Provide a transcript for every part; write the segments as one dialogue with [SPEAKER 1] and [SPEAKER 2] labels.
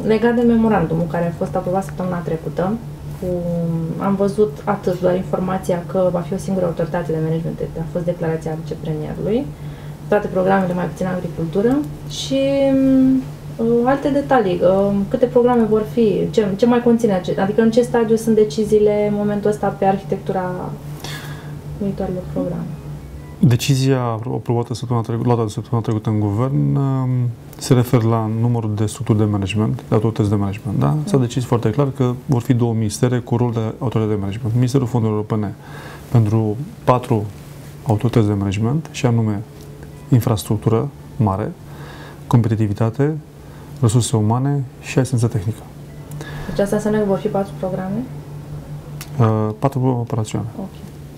[SPEAKER 1] Legat de memorandumul care a fost aprobat săptămâna trecută, am văzut atât, doar informația că va fi o singură autoritate de management, a fost declarația vicepremierului, toate programele, mai puțin agricultură, și alte detalii, câte programe vor fi, ce mai conține, adică în ce stadiu sunt deciziile în momentul ăsta pe arhitectura viitoarelor programe.
[SPEAKER 2] Decizia aprobată săptămâna trecută în guvern se referă la numărul de structuri de management, de autorități de management. Da? S-a decis foarte clar că vor fi 2 ministere cu rol de autoritate de management. Ministerul Fondurilor Europene pentru 4 autorități de management, și anume infrastructură mare, competitivitate, resurse umane și asistență tehnică.
[SPEAKER 1] Deci asta înseamnă că vor fi 4 programe?
[SPEAKER 2] 4 programe operaționale.
[SPEAKER 1] Okay.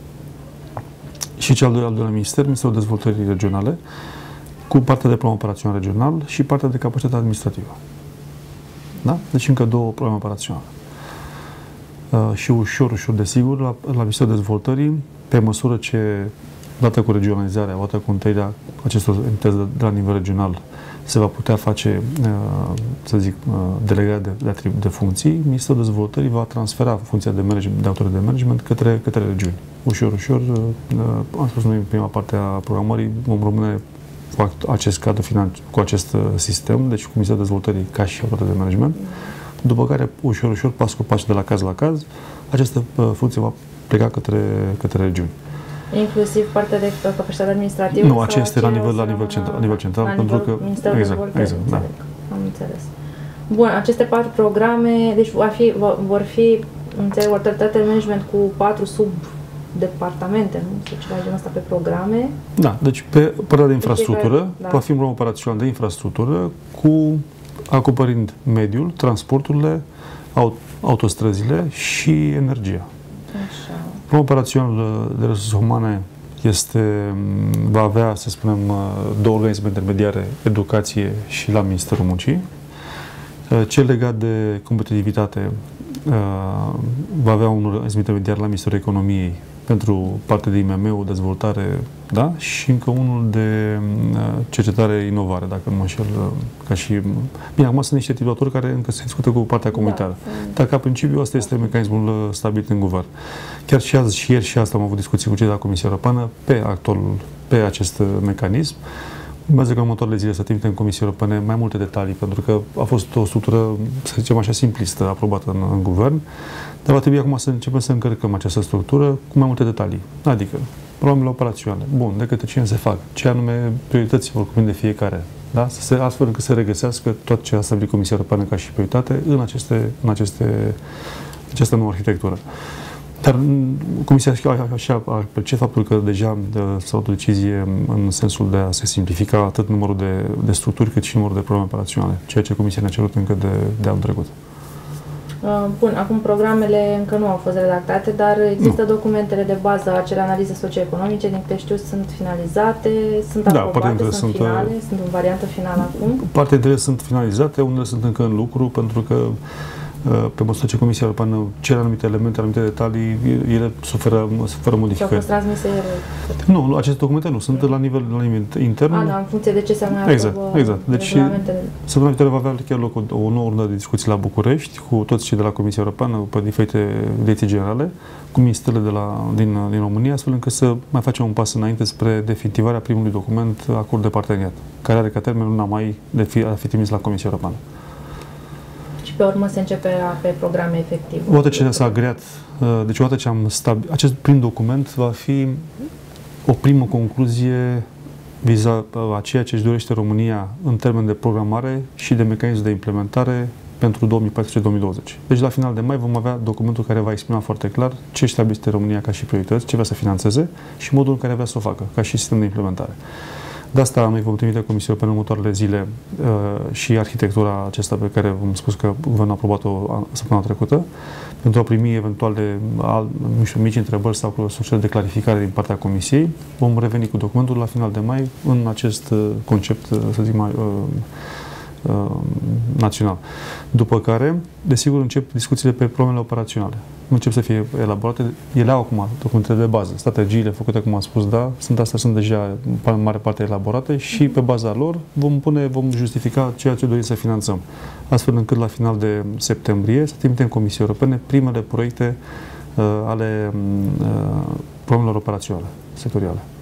[SPEAKER 2] Și cel al doilea minister, Ministerul Dezvoltării Regionale, cu partea de plan operațional regional și partea de capacitate administrativă. Da? Deci încă 2 programe operaționale. Și ușor, desigur, la Ministerul Dezvoltării, pe măsură ce, dată cu regionalizarea, odată cu întărirea acestor entități de la nivel regional, se va putea face, să zic, delegarea de funcții, Ministerul Dezvoltării va transfera funcția de autoritate de management către regiuni. Ușor, am spus noi în prima parte a programării, vom rămâne cu acest cadru financiar, cu acest sistem, deci cu Ministerul Dezvoltării ca și autoritate de management, după care, ușor, pas cu pas, de la caz la caz, această funcție va pleca către regiuni.
[SPEAKER 1] Inclusiv partea de capacitate administrativă?
[SPEAKER 2] Nu, acesta este la nivel central, pentru că... Exact, da.
[SPEAKER 1] Am înțeles. Bun, aceste 4 programe, deci vor fi, înțeleg, o autoritate de management cu 4 subdepartamente, nu? Sau ceva genul ăsta pe programe.
[SPEAKER 2] Da, deci pe partea de infrastructură, va fi un program operațional de infrastructură acoperind mediul, transporturile, autostrăzile și energia.
[SPEAKER 1] Așa.
[SPEAKER 2] Programul operațional de resurse umane va avea, să spunem, 2 organisme intermediare, educație și la Ministerul Muncii. Cel legat de competitivitate va avea un organism intermediar la Ministerul Economiei pentru partea de IMM-ul, dezvoltare, da? Și încă unul de cercetare, inovare, dacă nu mă înșel, ca și... Bine, acum sunt niște titulatori care încă se discută cu partea comunitară. Dar, ca principiu, ăsta este mecanismul stabilit în guvern. Chiar și azi, și ieri și asta am avut discuții cu cei de la Comisia Europeană pe acest mecanism. Urmează că în următoarele zile să trimitem în Comisia Europene mai multe detalii, pentru că a fost o structură, să zicem așa, simplistă, aprobată în guvern, dar va trebui acum să începem să încărcăm această structură cu mai multe detalii. Adică, programele operaționale, bun, de către cine se fac, ce anume priorități vor cuprinde fiecare, da? Astfel încât să regăsească tot ce a stabilit Comisia Europeană ca și prioritate în această nouă arhitectură. Dar Comisia așa a apreciat faptul că deja s-a luat o decizie în sensul de a se simplifica atât numărul de structuri, cât și numărul de programe operaționale, ceea ce Comisia ne-a cerut încă de anul trecut.
[SPEAKER 1] Bun, acum programele încă nu au fost redactate, dar există documentele de bază, acele analize socioeconomice, din câte știu, sunt finalizate, sunt aprobate, sunt finale, sunt în variantă finală acum.
[SPEAKER 2] Partea dintre ele sunt finalizate, unele sunt încă în lucru, pentru că pe măsură ce Comisia Europeană cere anumite elemente, anumite detalii, ele suferă modificări. Și au
[SPEAKER 1] fost transmise ele?
[SPEAKER 2] Nu, aceste documente nu, sunt la nivel intern.
[SPEAKER 1] Da, în funcție de ce se mai
[SPEAKER 2] exact. Deci, săptămâna viitoare va avea chiar loc o nouă rundă de discuții la București, cu toți cei de la Comisia Europeană, pe diferite direcții generale, cu ministerele din România, astfel încât să mai facem un pas înainte spre definitivarea primului document, acord de parteneriat, care are ca termen luna mai a fi trimis la Comisia Europeană.
[SPEAKER 1] Și pe urmă se începe pe programe efective.
[SPEAKER 2] Odată ce s-a agreat, deci odată ce am stabilit, acest prim document va fi o primă concluzie a ceea ce își dorește România în termen de programare și de mecanism de implementare pentru 2014-2020. Deci la final de mai vom avea documentul care va exprima foarte clar ce își stabilește România ca și priorități, ce vrea să finanțeze și modul în care vrea să o facă, ca și sistem de implementare. De asta noi vom trimite Comisia Europeană în următoarele zile și arhitectura aceasta pe care v-am spus că v-am aprobat-o săptămâna trecută, pentru a primi eventuale mici întrebări sau sursele de clarificare din partea Comisiei. Vom reveni cu documentul la final de mai în acest concept, să zic, mai național. După care, desigur, încep discuțiile pe problemele operaționale. Încep să fie elaborate. Ele au acum documentele de bază. Strategiile făcute, cum am spus, da, sunt deja în mare parte elaborate și pe baza lor vom justifica ceea ce dorim să finanțăm. Astfel încât la final de septembrie să trimitem Comisiei Europene primele proiecte ale problemelor operaționale, sectoriale.